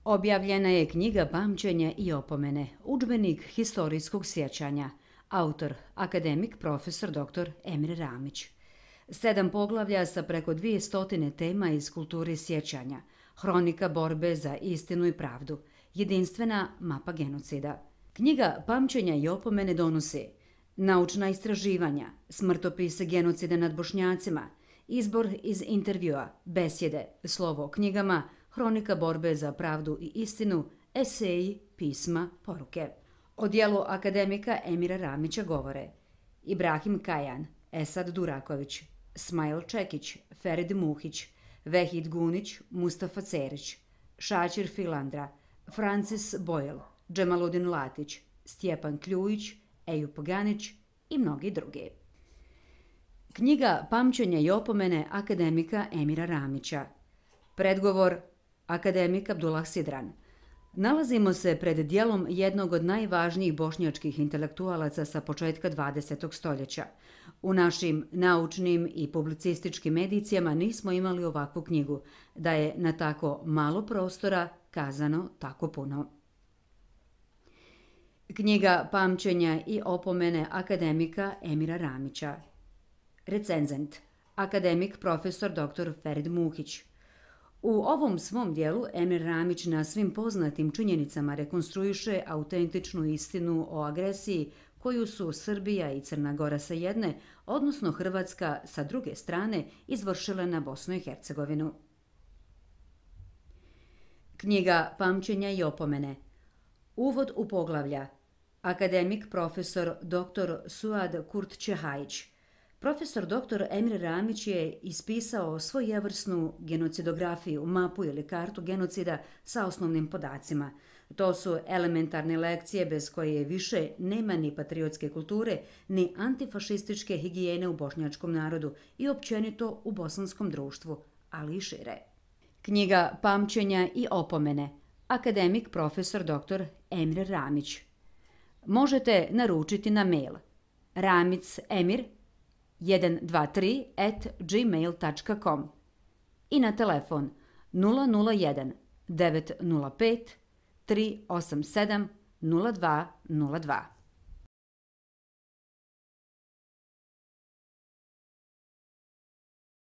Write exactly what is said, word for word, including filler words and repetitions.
Objavljena je knjiga Pamćenja i opomene, udžbenik historijskog sjećanja, autor akademik profesor doktor Emir Ramić. Sedam poglavlja sa preko dvije stotine tema iz kulture sjećanja, hronika borbe za istinu i pravdu, jedinstvena mapa genocida. Knjiga Pamćenja i opomene donosi naučna istraživanja, smrtopise genocida nad Bošnjacima, izbor iz intervjua, besjede, slovo o knjigama, hronika borbe za pravdu i istinu, eseji, pisma, poruke. O dijelu akademika Emira Ramića govore Ibrahim Kajan, Esad Duraković, Smajl Čekić, Ferid Muhić, Vehid Gunić, Mustafa Cerić, Šačir Filandra, Francis Boyle, Džemaludin Latić, Stjepan Kljujić, Ejup Ganić i mnogi drugi. Knjiga Pamćenja i opomene akademika Emira Ramića. Predgovor akademik Abdullah Sidran. Nalazimo se pred dijelom jednog od najvažnijih bošnjačkih intelektualaca sa početka dvadesetog stoljeća. U našim naučnim i publicističkim edicijama nismo imali ovakvu knjigu, da je na tako malo prostora kazano tako puno. Knjiga Pamćenja i opomene akademika Emira Ramića. Recenzent, akademik profesor doktor Ferid Muhić. U ovom svom dijelu Emir Ramić na svim poznatim činjenicama rekonstruiše autentičnu istinu o agresiji koju su Srbija i Crna Gora sa jedne, odnosno Hrvatska sa druge strane, izvršile na Bosnu i Hercegovinu. Knjiga Pamćenja i opomene. Uvod u poglavlja. Akademik profesor doktor Suad Kurtčehajić. Profesor doktor Emir Ramić je ispisao svojevrsnu genocidografiju, mapu ili kartu genocida sa osnovnim podacima. To su elementarne lekcije bez koje više nema ni patriotske kulture, ni antifašističke higijene u bošnjačkom narodu i općenito u bosanskom društvu, ali i šire. Knjiga Pamćenja i opomene. Akademik profesor doktor Emir Ramić. Možete naručiti na mail ramicemir jedan dva tri at gmail tačka com i na telefon nula nula jedan devet nula pet tri osam sedam nula dva nula dva.